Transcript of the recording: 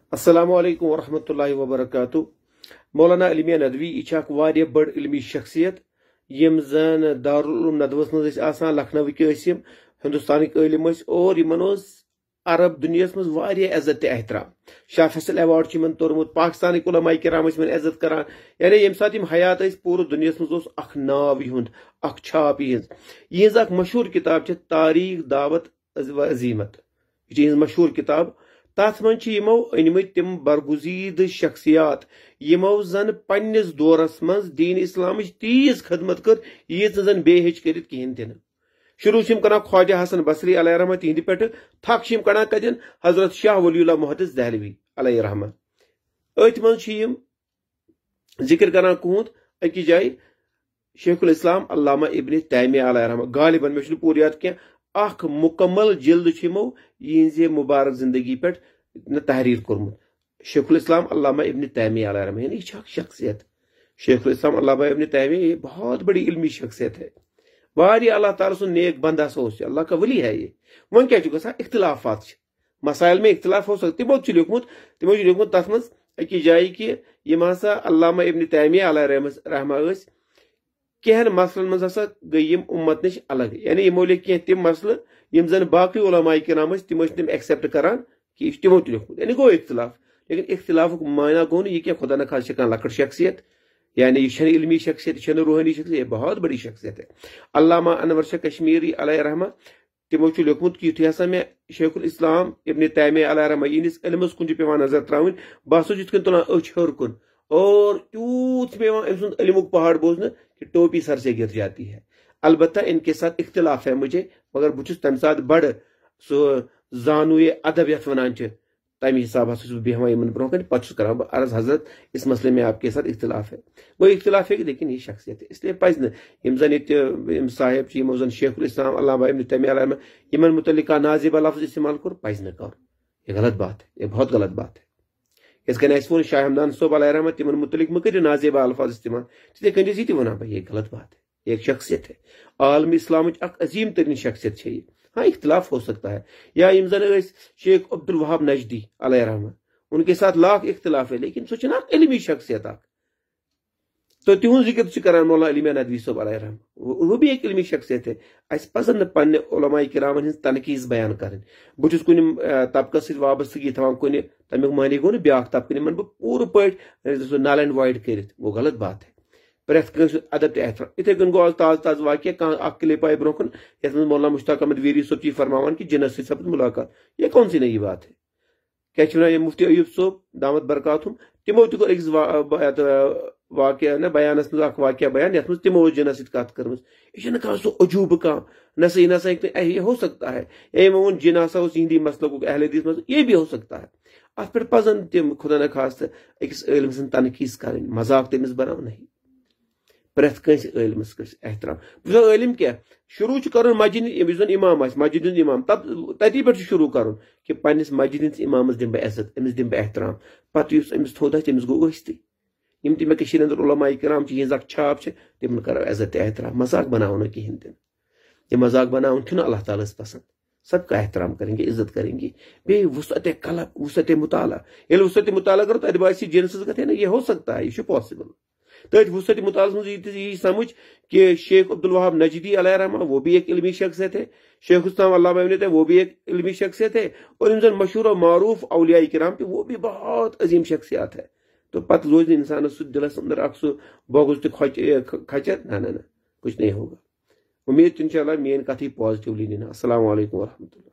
अस्सलामु अलैकुम वरहमतुल्लाहि वबरकातुहू। मौलाना अली मियां नदवी यह वारिया बड़ इल्मी शख्सियत यम जन दारुल उलूम नदवस मज आसान लखनऊ के हिंदुस्तान इलम और यमन अरब दुनिया मज वारिया इज्जत एहतराम। शाह फैसल अवार्ड तोरमुत पाकिस्तान उलमा किराम इज्जत करान, यानी ये सात हयात पूरे दुनिया मज अख नाव युंद अख छाप यहज अख मशहूर किताब तारीख दावत अजीमत, यह मशहूर किताब। तथ मो अनमत तम बरगुजीद शख्सियात यमो जन पन्निस दौरस मज दीन इस्लाम तीज खदमत कर यीज जन बे हेच कर कहें दिन। शुरू कर ख्वाजा हसन बसरी अलैहि रहमत तिहंद पे थक कड़ान कदन हजरत शाह वलीउल्लाह मुहद्दिस दहलवी अलैहि रहमत। अथ मम जिक्र कर कहूत अकि जाय शेखुल इस्लाम अल्लामा इब्न तैमिया अलैहि रहमत गालिबन मे पूर याद क्या अख मुकम्मल जिल्द यह मुबारक जिंदगी पे तहरीर कोर्मुत। शेखुल इस्लाम अल्लामा इब्न तैमिया अलैहि रहमत, यानी शख्सियत शेखुल इस्लाम अल्लामा इब्न तैमिया ये बहुत बड़ी इल्मी शख्सियत है। वारिया अल्लाह ताला सुन नेक बंदा अल्लाह का वली है ये। वन क्या गसा इख्तिलाफात मसाइल में इख्तिलाफ हो सकते तिमो लिखमुत तथ मज अकि जाय कि यम हसा अल्लामा इब्न तैमिया अलैहि रहमत कहन मसलन मज हसा गई उम्मत नश अलग, यानी यमो लिख कह तम मसल यम जन बाकी उलमा किराम तिम तम एक्सेप्ट करान कि तिमो लिखमुत, यानी गो इख्तिलाफ। लेकिन इख्तिलाफ मायना गो यह क्या खुदा न खास लकड़ शख्सियत, यानी यह इल्मी शख्सियत रूहानी शख्सियत, यह बहुत बड़ी शख्सियत है। अल्लामा अनवर शाह कश्मीरी अलैहि रहमत तिमो लिखमुत कि युथ मे शेखुल इस्लाम इब्न तैमिया अलैहि रहमत इनिस इल्मस कुन पे नजर त्रावन बस जित तुलान अच हर कुन और यूत अम इल्मुक पहाड़ बोजन कि टोपी सर से गिर जाती है। अलबत्ता इनके साथ इख्तिलाफ है मुझे, मगर बहुत तम साथ बड़ सो जानू अदब यथ वन तमें हिसाब बेहवान इन ब्रो पे कर अर्ज हजरत इस मसले में आपके साथ इख्तिलाफ है। वो इख्तिलाफ है लेकिन ये शख्सियत है, इसलिए पज नम साहेब यमो जन शेखुल इस्लाम अल्लामा इब्न तैमिया अलैहि रहमत यमन मुतल्लिक नाजिबा लफ्ज इस्तेमाल कर पज न कर, यह गलत बात है, यह बहुत गलत बात है। इस वो शाह हमदान सोब अलैहि रहमत तिमन मुतल्लिक मत कर नाजिबा अल्फाज इस्तेमाल, तिथे कंदिस यह वन भाई, यह गलत बात है, एक शख्सियत है आलम इस्लाम अजीम तरीन शख्सियत है। हाँ इख्तिलाफ हो सकता है, या यम जन शेख अब्दुल वहाब नजदी अलैहि रहमत उनके साथ लाख इख्तिलाफ है, लेकिन सो इल्मी शख्सियत तो तिहुं जिक्र कर मौलाना अली मियां नदवी सोब अलैहि रहमत, वो भी एक इल्मी शख्सियत है। अस पजन पन्ने उलमा किराम हज तनकीज बयान कर। बहुत कुन तबकस वाबस्तगी थवान कुन तमिक मानी गो ब्या तबक मन पूर पे नल एंड वाइड कर, वो गलत बात है। प्रेथ अदब एहतराम इथे कन गो ताज ताज वाक्य क्लिप आए ब्रो कुन ये मौलाना मुश्ताक अहमद वीरी सोब ची फरमान कि जिन्नत से सपद मुलाकात, ये कौन सी नई बात है। क्या मुफ्ती अयूब सोब दामद बरकातुम तिमो तक वाक्य न बयान वाक्य बयान ये तिमो जिन कत कर सो अजूब कह न सही हो सकता है। ये वो जिन हसा हिंदी मसलक अहल हदीस मज ये भी हो सकता है। अत पे पजन तम खुदा न खास अकिस इल्म सन तनकीस कर, मजाक तमिस बनाओ नहीं। प्रेथ कंस इल्मस कर एहतराम। इल्म क्या शुरू कर मस्जिद इमाम मस्जिद इमाम तब तती पे शुरू कर कि पन्निस मस्जिद इमामस दिम बह इज्जत, अमिस दिम बह एहतराम। पे अमिस थोदा तमिस गो ती यम मे अंदर उलमा किराम यह छाप तिमन करो इज्जत एहतराम। मजाक बनाओ न कहें दिन, ये मजाक बनाओ अल्लाह ताला पसंद। सबका एहतराम करेंगे, इज्जत करेंगे। बे वुसअत कलब वुसअत मुताला, ये वुसअत मुताला करो तो बासी जिनस कथ ना, यह हो सकता है, यह पॉसिबल। तथ वुसअत मुताला मज समझ कि शेख अब्दुल वहाब नजदी अलैहि रहमत वो भी एक इल्मी शख्सियत है, शेख इस्लाम अल्लामा इब्न तैमिया वो भी एक इल्मी शख्सियत है, और इन मशहूर और मारूफ औलिया किराम पे वो भी बहुत अजीम शख्सियात है। तो पत रोज इंसान दिलस अंदर अख सो बोगुज तो खचर ना कुछ नहीं होगा। उम्मीद इंशाल्लाह मेन कथ पॉजिटिवली निना। अस्सलाम वालेकुम वरहमतुल्लाह।